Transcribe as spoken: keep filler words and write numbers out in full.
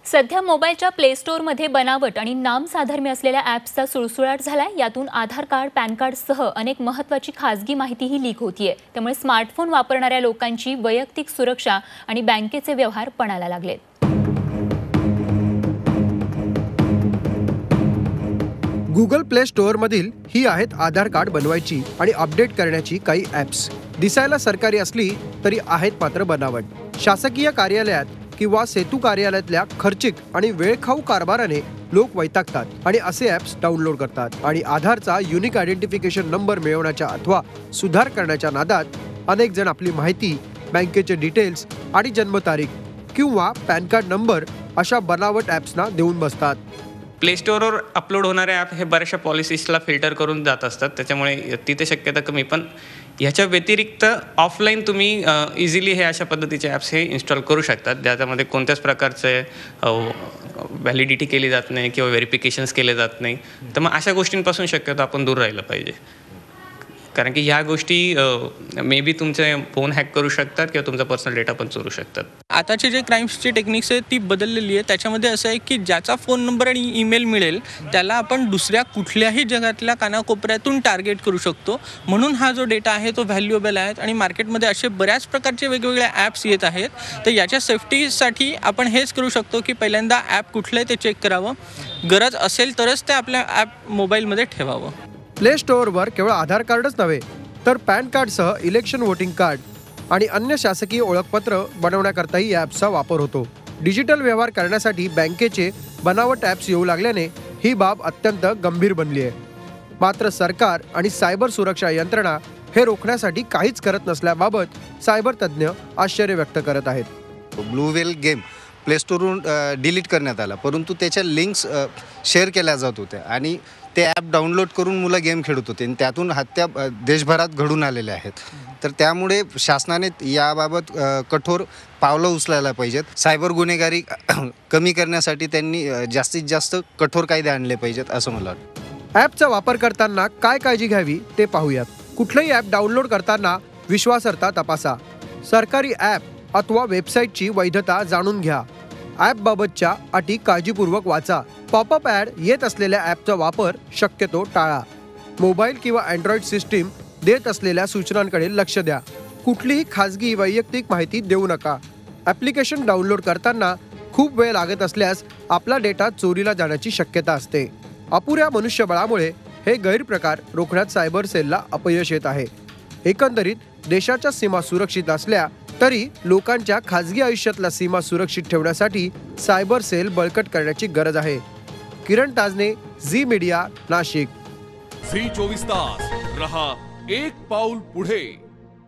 सध्या मोबाईलच्या प्ले स्टोअरमध्ये बनावट आणि नाम साधर्म्य असलेल्या ॲप्सचा सुळसुळाट झालाय। यातून आधार कार्ड, पॅन कार्डसह अनेक महत्त्वाची खासगी माहितीही लीक होतीये। त्यामुळे स्मार्टफोन वापरणाऱ्या लोकांची वैयक्तिक सुरक्षा आणि बँकेचे व्यवहार पणाला लागलेत। गूगल प्ले स्टोअरमधील ही आहेत आधार कार्ड बनवायची आणि अपडेट करण्याची काही ॲप्स। दिसायला सरकारी असली तरी आहेत मात्र बनावट। शासकीय कार्यालयात किंवा सेतू कार्यालयातल्या खर्चिक आणि वेळखाऊ कारभाराने लोक वैतागतात आणि असे ॲप्स डाउनलोड करतात आणि आधारचा युनिक आयडेंटिफिकेशन नंबर मिळवण्याच्या अथवा सुधार करण्याच्या नादात अनेक जण आपली माहिती, बँकेचे डिटेल्स आणि जन्मतारीख किंवा पॅन कार्ड नंबर अशा बनावट ॲप्सना देऊन बसतात। प्ले स्टोअरवर अपलोड होणारे ॲप हे बऱ्याचशा पॉलिसीजला फिल्टर करून जात असतात, त्याच्यामुळे तिथे शक्यता कमी। पण ह्याच्या व्यतिरिक्त ऑफलाईन तुम्ही इझिली हे अशा पद्धतीचे ॲप्स हे इन्स्टॉल करू शकतात, ज्याच्यामध्ये कोणत्याच प्रकारचे व्हॅलिडिटी केली जात नाही किंवा व्हेरिफिकेशन्स केले जात नाही। तर मग अशा गोष्टींपासून शक्यतो आपण दूर राहिलं पाहिजे, कारण की ह्या गोष्टी मे बी तुमचे फोन हॅक करू शकतात किंवा तुमचा पर्सनल डेटा पण चोरू शकतात। आताचे जे क्राईम्सची टेक्निक्स आहे ती बदललेली आहे। त्याच्यामध्ये असं आहे की ज्याचा फोन नंबर आणि ईमेल मिळेल त्याला आपण दुसऱ्या कुठल्याही जगातल्या कानाकोपऱ्यातून टार्गेट करू शकतो। म्हणून हा जो डेटा आहे तो व्हॅल्युएबल आहे आणि मार्केटमध्ये असे बऱ्याच प्रकारचे वेगवेगळे ॲप्स येत आहेत। तर याच्या सेफ्टीसाठी आपण हेच करू शकतो की पहिल्यांदा ॲप कुठलं आहे ते चेक करावं, गरज असेल तरच ते आपल्या ॲप मोबाईलमध्ये ठेवावं। प्ले स्टोअरवर केवळ आधार कार्डच नव्हे तर पॅन कार्डसह इलेक्शन वोटिंग कार्ड आणि अन्य शासकीय ओळखपत्र बनवण्याकरताही या ॲप्सचा वापर होतो। डिजिटल व्यवहार करण्यासाठी बँकेचे बनावट ॲप्स येऊ लागल्याने ही बाब अत्यंत गंभीर बनली आहे। मात्र सरकार आणि सायबर सुरक्षा यंत्रणा हे रोखण्यासाठी काहीच करत नसल्याबाबत सायबर तज्ज्ञ आश्चर्य व्यक्त करत आहेत। ब्लू व्हेल गेम प्ले स्टोअरवरून डिलीट करण्यात आला, परंतु त्याच्या लिंक्स शेअर केल्या जात होत्या आणि ते ॲप डाउनलोड करून मुलं गेम खेळत होते आणि त्यातून हत्या देशभरात घडून आलेल्या आहेत। तर त्यामुळे शासनाने याबाबत कठोर पावलं उचलायला पाहिजेत। सायबर गुन्हेगारी कमी करण्यासाठी त्यांनी जास्तीत जास्त कठोर कायदे आणले पाहिजेत असं मला वाटतं। ॲपचा वापर करताना काय काळजी घ्यावी ते पाहूयात। कुठलंही ॲप डाउनलोड करताना विश्वासार्हता तपासा। सरकारी ॲप अथवा वेबसाईटची वैधता जाणून घ्या। ॲपबाबतच्या अटी काळजीपूर्वक वाचा। पॉपअप ॲड येत असलेल्या ॲपचा वापर शक्यतो टाळा। मोबाईल किंवा अँड्रॉइड सिस्टीम देत असलेल्या सूचनांकडे लक्ष द्या। कुठलीही खाजगी वैयक्तिक माहिती देऊ नका। ॲप्लिकेशन डाउनलोड करताना खूप वेळ लागत असल्यास आपला डेटा चोरीला जाण्याची शक्यता असते। अपुऱ्या मनुष्यबळामुळे हे गैरप्रकार रोखण्यात सायबर सेलला अपयश येत आहे। एकंदरीत देशाच्या सीमा सुरक्षित असल्या तरी लोकांच्या खाजगी आयुष्यातल्या सीमा सुरक्षित ठेवण्यासाठी सायबर सेल बळकट करण्याची गरज आहे। Kiran Tajne, Zee media, Nashik. Zee चोवीस तास रहा एक पाऊल पुढे।